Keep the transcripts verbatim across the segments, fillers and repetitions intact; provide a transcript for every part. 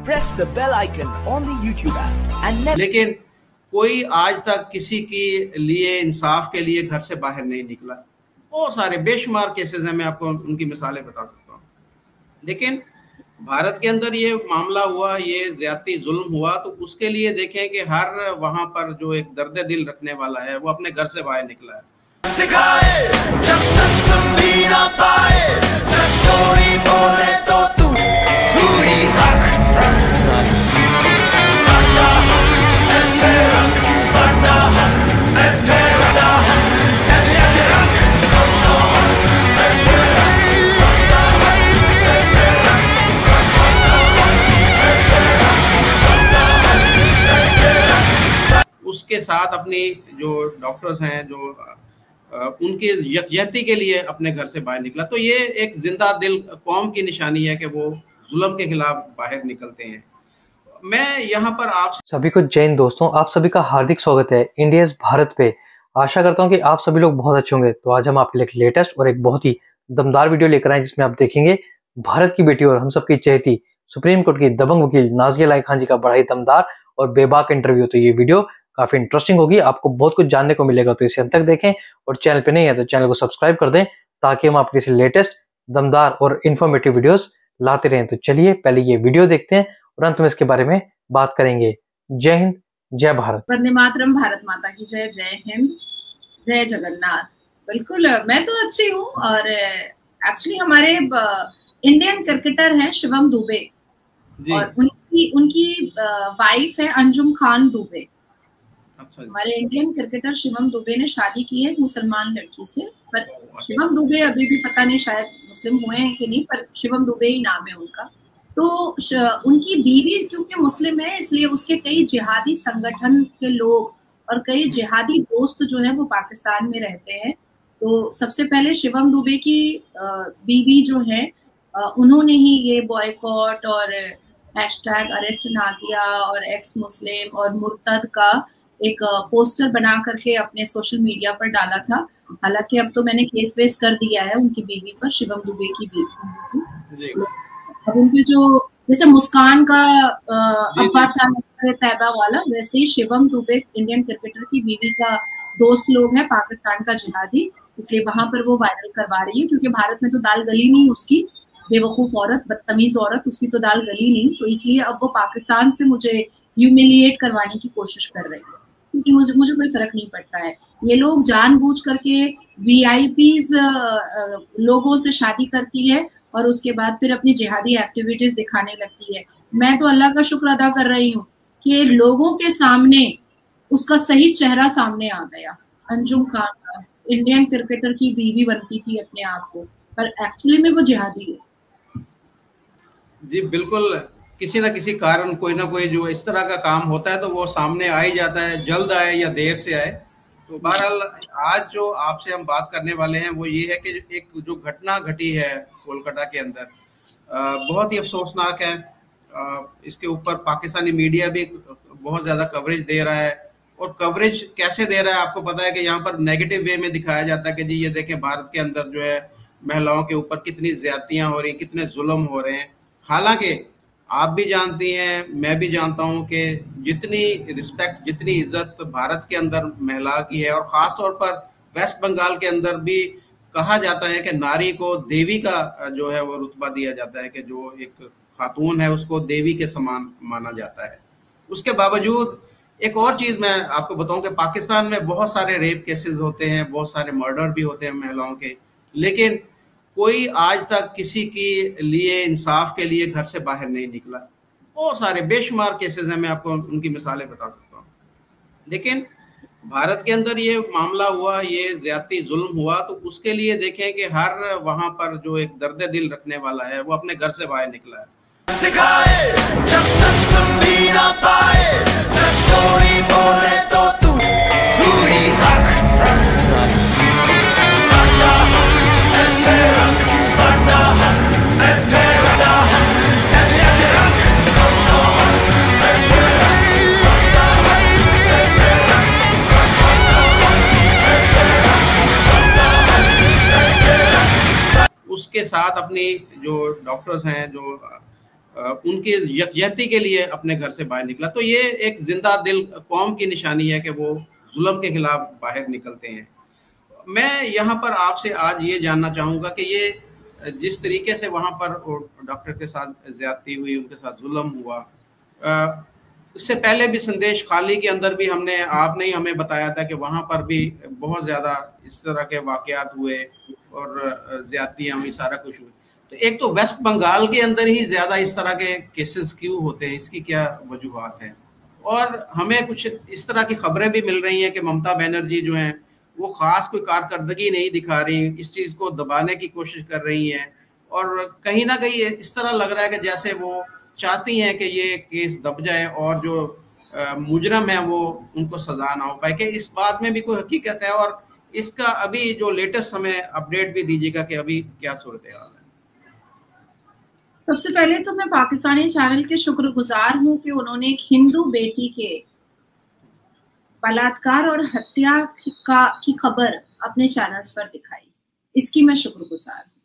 press the bell icon on the YouTube app and never... लेकिन कोई आज तक किसी के लिए इंसाफ के लिए घर से बाहर नहीं निकला। बहुत सारे बेशुमार केसेस हैं, मैं आपको उनकी मिसालें बता सकता हूँ। लेकिन भारत के अंदर ये मामला हुआ, ये ज्यादती जुल्म हुआ, तो उसके लिए देखें कि हर वहां पर जो एक दर्द दिल रखने वाला है वो अपने घर से बाहर निकला है। सिखाए जब सच सुन भी ना पाए, सच कोई बोले तो तू तू ही रख रख सन साडा हक ए तेरा साडा हक ए तेरा हक ए तेरा रख साडा हक ए तेरा साडा हक ए तेरा साडा हक ए तेरा साडा हक ए तेरा। उसके साथ अपनी जो डॉक्टर्स हैं जो उनके यकजहती के लिए अपने घर से बाहर निकला। तो ये एक जिंदा दिल कौम की निशानी है कि वो जुल्म के खिलाफ बाहर निकलते हैं। मैं यहाँ पर आप सभी को जय हिंद दोस्तों, आप सभी का हार्दिक स्वागत है इंडिया भारत पे। आशा करता हूँ कि आप सभी लोग बहुत अच्छे होंगे। तो आज हम आपके लिए एक लेटेस्ट और एक बहुत ही दमदार वीडियो लेकर आए जिसमें आप देखेंगे भारत की बेटी और हम सबकी चहेती सुप्रीम कोर्ट की दबंग वकील नाज़िया इलाही खान जी का बड़ा ही दमदार और बेबाक इंटरव्यू। तो ये वीडियो काफी इंटरेस्टिंग होगी, आपको बहुत कुछ जानने को मिलेगा। तो इसे अंत तक देखें और चैनल पे नहीं है तो चैनल को सब्सक्राइब कर दें ताकि हम आपके लेटेस्ट दमदार और इन्फॉर्मेटिव वीडियोस लाते रहें। तो चलिए पहले ये वीडियो देखते हैं और अंत में इसके बारे में बात करेंगे। जय हिंद, जय भारत। वंदे मातरम, भारत माता की जय, जय हिंद, जय जगन्नाथ। बिल्कुल मैं तो अच्छी हूँ और एक्चुअली हमारे इंडियन क्रिकेटर हैं शिवम दुबे और उनकी उनकी वाइफ है अंजुम खान दुबे। अच्छा, हमारे इंडियन क्रिकेटर शिवम दुबे ने शादी की है एक मुसलमान लड़की से, पर शिवम दुबे अभी भी पता नहीं शायद मुस्लिम हुए हैं कि नहीं, पर शिवम दुबे ही नाम है उनका। तो उनकी बीवी क्योंकि मुस्लिम है इसलिए उसके कई जिहादी संगठन के लोग और कई जिहादी दोस्त जो है वो पाकिस्तान में रहते हैं। तो सबसे पहले शिवम दुबे की बीवी जो है उन्होंने ही ये बॉयकॉट और हैशटैग अरेस्ट नाज़िया और एक्स मुस्लिम और मुर्तद का एक पोस्टर बना करके अपने सोशल मीडिया पर डाला था। हालांकि अब तो मैंने केस वेस कर दिया है उनकी बीवी पर, शिवम दुबे की बीवी। अब उनके जो जैसे मुस्कान का अब्बा था तैयबा वाला, वैसे ही शिवम दुबे इंडियन क्रिकेटर की बीवी का दोस्त लोग है पाकिस्तान का जिहादी, इसलिए वहां पर वो वायरल करवा रही है क्योंकि भारत में तो दाल गली नहीं उसकी, बेवकूफ औरत, बदतमीज औरत, उसकी तो दाल गली नहीं। तो इसलिए अब वो पाकिस्तान से मुझे ह्यूमिलिएट करवाने की कोशिश कर रही है क्योंकि मुझे मुझे कोई फर्क नहीं पड़ता है। ये लोग जानबूझ करके वीआईपीज लोगों से शादी करती है और उसके बाद फिर अपनी जिहादी एक्टिविटीज दिखाने लगती है। मैं तो अल्लाह का शुक्र अदा कर रही हूँ कि लोगों के सामने उसका सही चेहरा सामने आ गया। अंजुम खान का इंडियन क्रिकेटर की बीवी बनती थी अपने आप को, पर एक्चुअली में वो जिहादी है। जी बिल्कुल, किसी ना किसी कारण कोई ना कोई जो इस तरह का काम होता है तो वो सामने आ ही जाता है, जल्द आए या देर से आए। तो बहरहाल आज जो आपसे हम बात करने वाले हैं वो ये है कि एक जो घटना घटी है कोलकाता के अंदर, बहुत ही अफसोसनाक है। इसके ऊपर पाकिस्तानी मीडिया भी बहुत ज़्यादा कवरेज दे रहा है और कवरेज कैसे दे रहा है आपको पता है कि यहाँ पर नेगेटिव वे में दिखाया जाता है कि जी ये देखें भारत के अंदर जो है महिलाओं के ऊपर कितनी ज्यादतियाँ हो रही, कितने जुल्म हो रहे हैं। हालांकि आप भी जानती हैं, मैं भी जानता हूं कि जितनी रिस्पेक्ट, जितनी इज्जत भारत के अंदर महिला की है और ख़ास तौर पर वेस्ट बंगाल के अंदर भी कहा जाता है कि नारी को देवी का जो है वो रुतबा दिया जाता है कि जो एक खातून है उसको देवी के समान माना जाता है। उसके बावजूद एक और चीज़ मैं आपको बताऊं कि पाकिस्तान में बहुत सारे रेप केसेस होते हैं, बहुत सारे मर्डर भी होते हैं महिलाओं के, लेकिन कोई आज तक किसी के लिए इंसाफ के लिए घर से बाहर नहीं निकला। बहुत सारे बेशुमार केसेस हैं, मैं आपको उनकी मिसालें बता सकता हूँ। लेकिन भारत के अंदर ये मामला हुआ, ये ज्यादती जुल्म हुआ, तो उसके लिए देखें कि हर वहां पर जो एक दर्द दिल रखने वाला है वो अपने घर से बाहर निकला है। सिखाए जब सच सुन भी ना पाए, सच कोई बोले तो तू तू ही रख रख सन साडा हक ए तेरा साडा हक ए तेरा हक ए तेरा साडा हक ए तेरा साडा हक ए तेरा साडा हक ए तेरा साडा हक ए तेरा। उसके साथ अपनी जो डॉक्टर्स हैं जो उनकी यकजहती के लिए अपने घर से बाहर निकला। तो ये एक जिंदा दिल कौम की निशानी है कि वो जुल्म के खिलाफ बाहर निकलते हैं। मैं यहाँ पर आपसे आज ये जानना चाहूँगा कि ये जिस तरीके से वहाँ पर डॉक्टर के साथ ज्यादती हुई, उनके साथ जुल्म हुआ, इससे पहले भी संदेश खाली के अंदर भी हमने आपने ही हमें बताया था कि वहाँ पर भी बहुत ज़्यादा इस तरह के वाक़यात हुए और ज्यादतियाँ हुई, सारा कुछ हुई। तो एक तो वेस्ट बंगाल के अंदर ही ज़्यादा इस तरह के केसेस क्यों होते हैं, इसकी क्या वजूहात हैं? और हमें कुछ इस तरह की खबरें भी मिल रही हैं कि ममता बनर्जी जो हैं वो ख़ास कोई कारकर्दगी नहीं दिखा रही, इस चीज़ को दबाने की कोशिश कर रही हैं, और कहीं ना कहीं इस तरह लग रहा है कि जैसे वो चाहती हैं कि ये केस दब जाए और जो मुजरम है वो उनको सजा ना हो पाए। कि इस बात में भी कोई हकीकत है? और इसका अभी जो लेटेस्ट हमें अपडेट भी दीजिएगा कि अभी क्या सूरत हाल है। सबसे पहले तो मैं पाकिस्तानी चैनल के शुक्रगुजार हूँ कि उन्होंने एक हिंदू बेटी के बलात्कार और हत्या का की खबर अपने चैनल्स पर दिखाई, इसकी मैं शुक्रगुजार हूँ।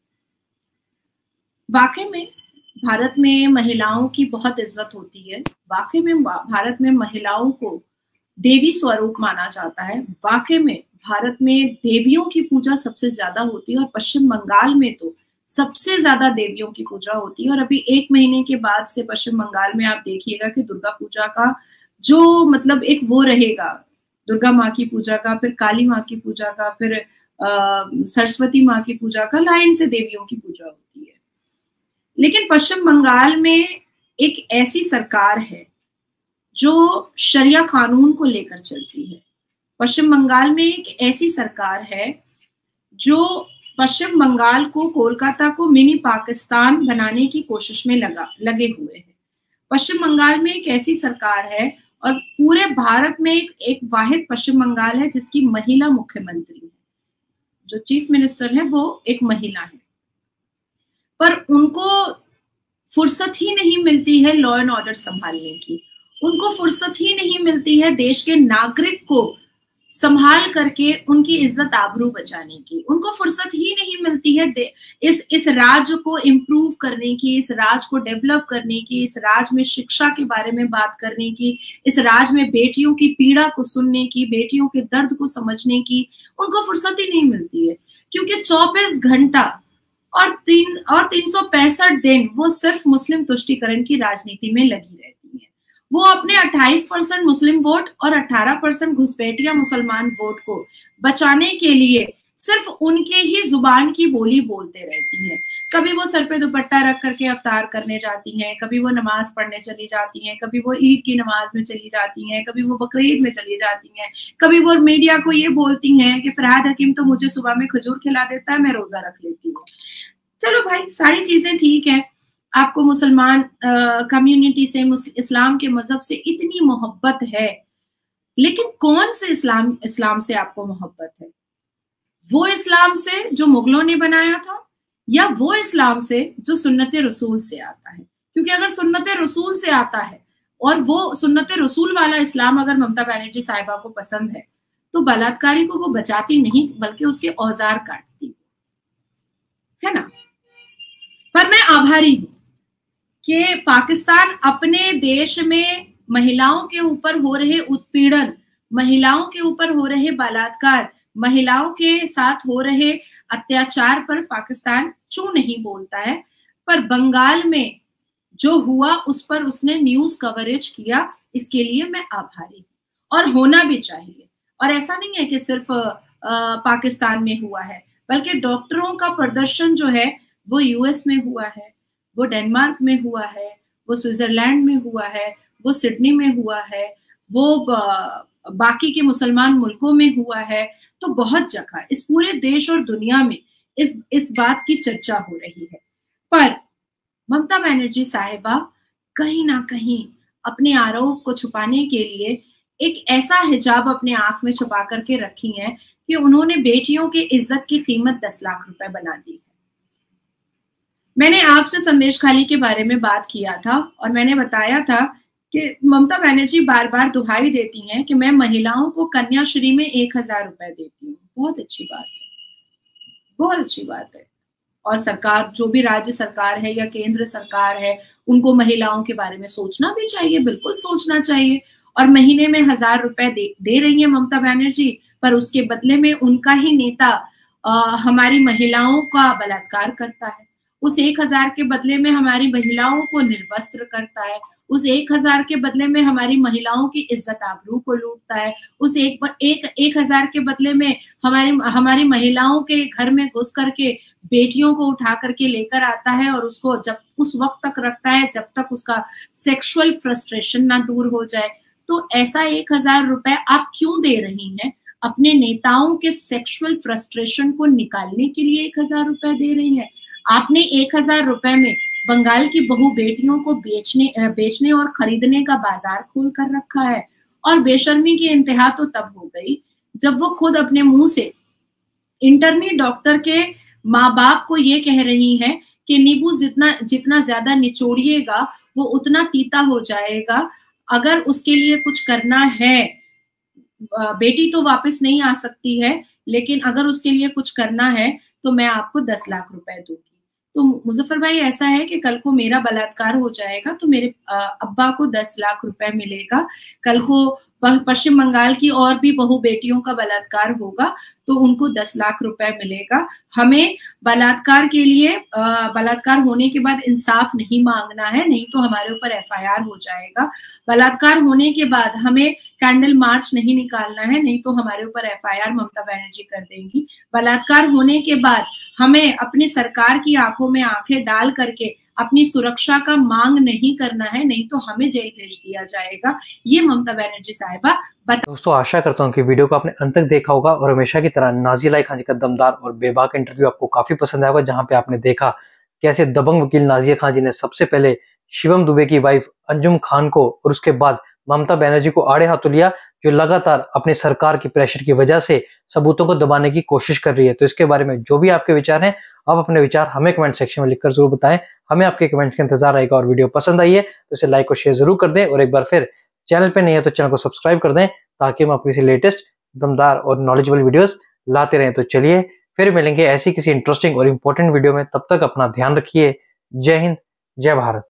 वाकई में भारत में महिलाओं की बहुत इज्जत होती है, वाकई में भारत में महिलाओं को देवी स्वरूप माना जाता है, वाकई में भारत में देवियों की पूजा सबसे ज्यादा होती है और पश्चिम बंगाल में तो सबसे ज्यादा देवियों की पूजा होती है। और अभी एक महीने के बाद से पश्चिम बंगाल में आप देखिएगा कि दुर्गा पूजा का जो मतलब एक वो रहेगा, दुर्गा माँ की पूजा का, फिर काली माँ की पूजा का, फिर सरस्वती माँ की पूजा का, लाइन से देवियों की पूजा होती है। लेकिन पश्चिम बंगाल में एक ऐसी सरकार है जो शरिया कानून को लेकर चलती है। पश्चिम बंगाल में एक ऐसी सरकार है जो पश्चिम बंगाल को, कोलकाता को मिनी पाकिस्तान बनाने की कोशिश में लगा लगे हुए हैं। पश्चिम बंगाल में एक ऐसी सरकार है और पूरे भारत में एक, एक वाहिद पश्चिम बंगाल है जिसकी महिला मुख्यमंत्री है, जो चीफ मिनिस्टर है वो एक महिला है। पर उनको फुर्सत ही नहीं मिलती है लॉ एंड ऑर्डर संभालने की, उनको फुर्सत ही नहीं मिलती है देश के नागरिक को संभाल करके उनकी इज्जत आबरू बचाने की, उनको फुर्सत ही नहीं मिलती है इस इस राज्य को इम्प्रूव करने की, इस राज्य को डेवलप करने की, इस राज्य में शिक्षा के बारे में बात करने की, इस राज्य में बेटियों की पीड़ा को सुनने की, बेटियों के दर्द को समझने की उनको फुर्सत ही नहीं मिलती है। क्योंकि चौबीस घंटा और तीन और तीन सौ पैंसठ दिन वो सिर्फ मुस्लिम तुष्टीकरण की राजनीति में लगी रहती है। वो अपने अट्ठाईस परसेंट मुस्लिम वोट और अठारह परसेंट घुसपैठिया मुसलमान वोट को बचाने के लिए सिर्फ उनके ही जुबान की बोली बोलते रहती हैं। कभी वो सर पे दुपट्टा रख करके अफ्तार करने जाती हैं, कभी वो नमाज पढ़ने चली जाती हैं, कभी वो ईद की नमाज में चली जाती हैं, कभी वो बकरीद में चली जाती हैं, कभी वो मीडिया को ये बोलती हैं कि फरहाद हकीम तो मुझे सुबह में खजूर खिला देता है, मैं रोजा रख लेती हूँ। चलो भाई, सारी चीजें ठीक है, आपको मुसलमान कम्युनिटी से, इस्लाम के मजहब से इतनी मोहब्बत है, लेकिन कौन से इस्लाम इस्लाम से आपको मोहब्बत है? वो इस्लाम से जो मुगलों ने बनाया था या वो इस्लाम से जो सुन्नत रसूल से आता है? क्योंकि अगर सुन्नत रसूल से आता है और वो सुन्नत रसूल वाला इस्लाम अगर ममता बनर्जी साहिबा को पसंद है तो बलात्कारी को वो बचाती नहीं बल्कि उसके औजार काटती है ना। पर मैं आभारी हूं कि पाकिस्तान अपने देश में महिलाओं के ऊपर हो रहे उत्पीड़न, महिलाओं के ऊपर हो रहे बलात्कार, महिलाओं के साथ हो रहे अत्याचार पर पाकिस्तान क्यों नहीं बोलता है, पर बंगाल में जो हुआ उस पर उसने न्यूज कवरेज किया, इसके लिए मैं आभारी हूं और होना भी चाहिए। और ऐसा नहीं है कि सिर्फ आ, पाकिस्तान में हुआ है, बल्कि डॉक्टरों का प्रदर्शन जो है वो यूएस में हुआ है, वो डेनमार्क में हुआ है, वो स्विट्जरलैंड में हुआ है, वो सिडनी में हुआ है, वो बाकी के मुसलमान मुल्कों में हुआ है। तो बहुत जगह इस पूरे देश और दुनिया में इस इस बात की चर्चा हो रही है। पर ममता बनर्जी साहिबा कहीं ना कहीं अपने आरोप को छुपाने के लिए एक ऐसा हिजाब अपने आंख में छुपा करके रखी है कि उन्होंने बेटियों की इज्जत की कीमत दस लाख रुपए बना दी है। मैंने आपसे संदेश खाली के बारे में बात किया था और मैंने बताया था कि ममता बनर्जी बार बार दुहाई देती हैं कि मैं महिलाओं को कन्याश्री में एक हजार रुपए देती हूँ। बहुत अच्छी बात है, बहुत अच्छी बात है, और सरकार, जो भी राज्य सरकार है या केंद्र सरकार है, उनको महिलाओं के बारे में सोचना भी चाहिए, बिल्कुल सोचना चाहिए। और महीने में हजार रुपए दे, दे रही है ममता बनर्जी, पर उसके बदले में उनका ही नेता आ, हमारी महिलाओं का बलात्कार करता है। उस एक हजार के बदले में हमारी महिलाओं को निर्वस्त्र करता है। उस एक हजार के बदले में हमारी महिलाओं की इज्जत आबरू को लूटता है। उस एक एक एक हजार के बदले में हमारी हमारी महिलाओं के घर में घुस करके बेटियों को उठा करके लेकर आता है और उसको जब उस वक्त तक रखता है जब तक उसका सेक्सुअल फ्रस्ट्रेशन ना दूर हो जाए। तो ऐसा एक हजार रुपए आप क्यों दे रही हैं? अपने नेताओं के सेक्सुअल फ्रस्ट्रेशन को निकालने के लिए एक हजार रुपए दे रही है। आपने एक हजार रुपए में बंगाल की बहु बेटियों को बेचने बेचने और खरीदने का बाजार खोल कर रखा है। और बेशर्मी की इंतहा तो तब हो गई जब वो खुद अपने मुंह से इंटरनी डॉक्टर के माँ बाप को ये कह रही हैं कि नींबू जितना जितना ज्यादा निचोड़िएगा वो उतना तीता हो जाएगा। अगर उसके लिए कुछ करना है, बेटी तो वापस नहीं आ सकती है, लेकिन अगर उसके लिए कुछ करना है तो मैं आपको दस लाख रुपए दूंगी। तो मुजफ्फर भाई, ऐसा है कि कल को मेरा बलात्कार हो जाएगा तो मेरे अब्बा को दस लाख रुपए मिलेगा। कल को पश्चिम बंगाल की और भी बहु बेटियों का बलात्कार होगा तो उनको दस लाख रुपए मिलेगा। हमें बलात्कार के लिए बलात्कार होने के बाद इंसाफ नहीं मांगना है, नहीं तो हमारे ऊपर एफ आई आर हो जाएगा। बलात्कार होने के बाद हमें कैंडल मार्च नहीं निकालना है, नहीं तो हमारे ऊपर F I R Mamata Banerjee कर देंगी। बलात्कार होने के बाद हमें अपनी सरकार की आंखों में आंखें डाल करके अपनी सुरक्षा का मांग नहीं करना है, नहीं तो हमें जेल भेज दिया जाएगा। ये ममता बनर्जी साहिबा बता। दोस्तों, आशा करता हूँ कि वीडियो को आपने अंत तक देखा होगा और हमेशा की तरह नाज़िया इलाही खान जी का दमदार और बेबाक इंटरव्यू आपको काफी पसंद आया होगा, जहां पे आपने देखा कैसे दबंग वकील नाज़िया खान जी ने सबसे पहले शिवम दुबे की वाइफ अंजुम खान को और उसके बाद ममता बनर्जी को आड़े हाथों लिया, जो लगातार अपनी सरकार की प्रेशर की वजह से सबूतों को दबाने की कोशिश कर रही है। तो इसके बारे में जो भी आपके विचार हैं, आप अपने विचार हमें कमेंट सेक्शन में लिखकर जरूर बताएं। हमें आपके कमेंट का इंतजार रहेगा और वीडियो पसंद आई है तो इसे लाइक और शेयर जरूर कर दें और एक बार फिर चैनल पे नहीं है तो चैनल को सब्सक्राइब कर दें ताकि हम आपके लेटेस्ट दमदार और नॉलेजेबल वीडियोस लाते रहें। तो चलिए फिर मिलेंगे ऐसी किसी इंटरेस्टिंग और इंपॉर्टेंट वीडियो में। तब तक अपना ध्यान रखिए। जय हिंद, जय भारत।